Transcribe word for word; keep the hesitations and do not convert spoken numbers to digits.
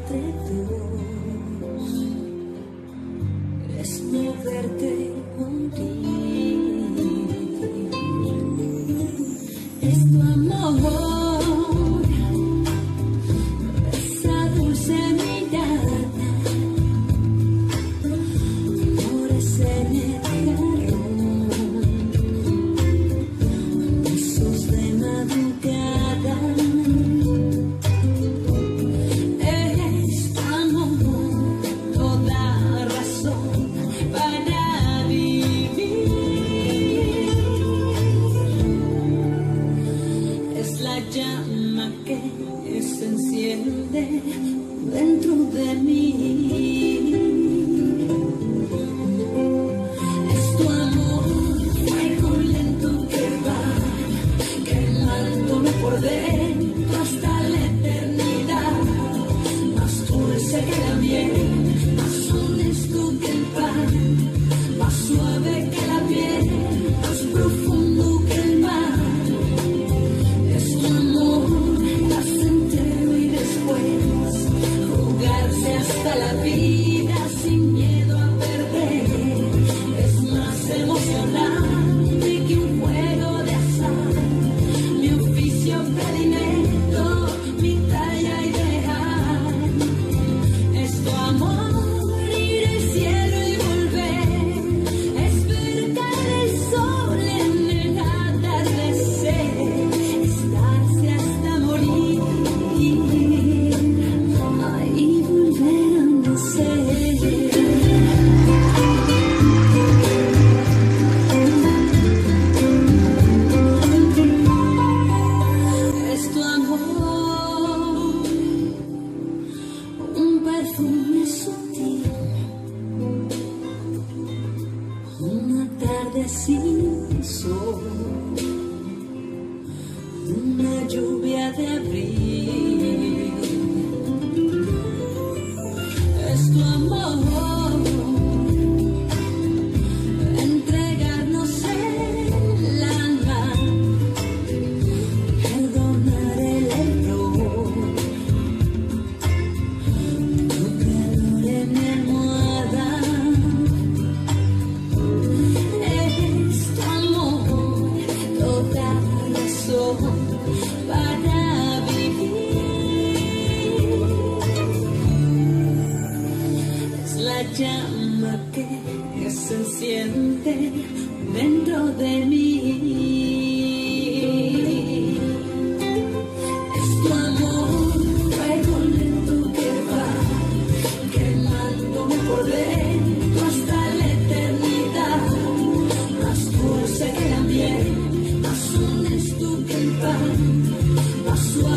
entre dos es no verte morir. Es tu amor, esa dulce mirada, amores en el jarrón, besos de madrugada. Es tu amor, toda razón para vivir. Es la llama que se enciende dentro de mí. Es tu amor, fuego lento que va quemándome por dentro hasta la eternidad. Más dulce que la miel, más honesto que el pan, más suave que la piel, más profundo que el mar. Es tu amor, placentero y después jugarse hasta la vida sin miedo a perder. Es más emocionante que un juego de azar, mi oficio predilecto, mi talla ideal. Es tu amor, ir al cielo y volver, despertar el sol en el atardecer, estarse hasta morir, ay, volver a nacer. Es tu amor, un perfume sutil, una tarde sin sol, una lluvia de abril. Es tu amor, entregarnos el alma, perdonar el error, tu calor en mi almohada. Es tu amor, toda razón para vivir. Es la llama que se enciende dentro de mí. Es tu amor, fuego lento que va quemándome por dentro hasta la eternidad. Más dulce que la miel, más honesto que el pan, más suave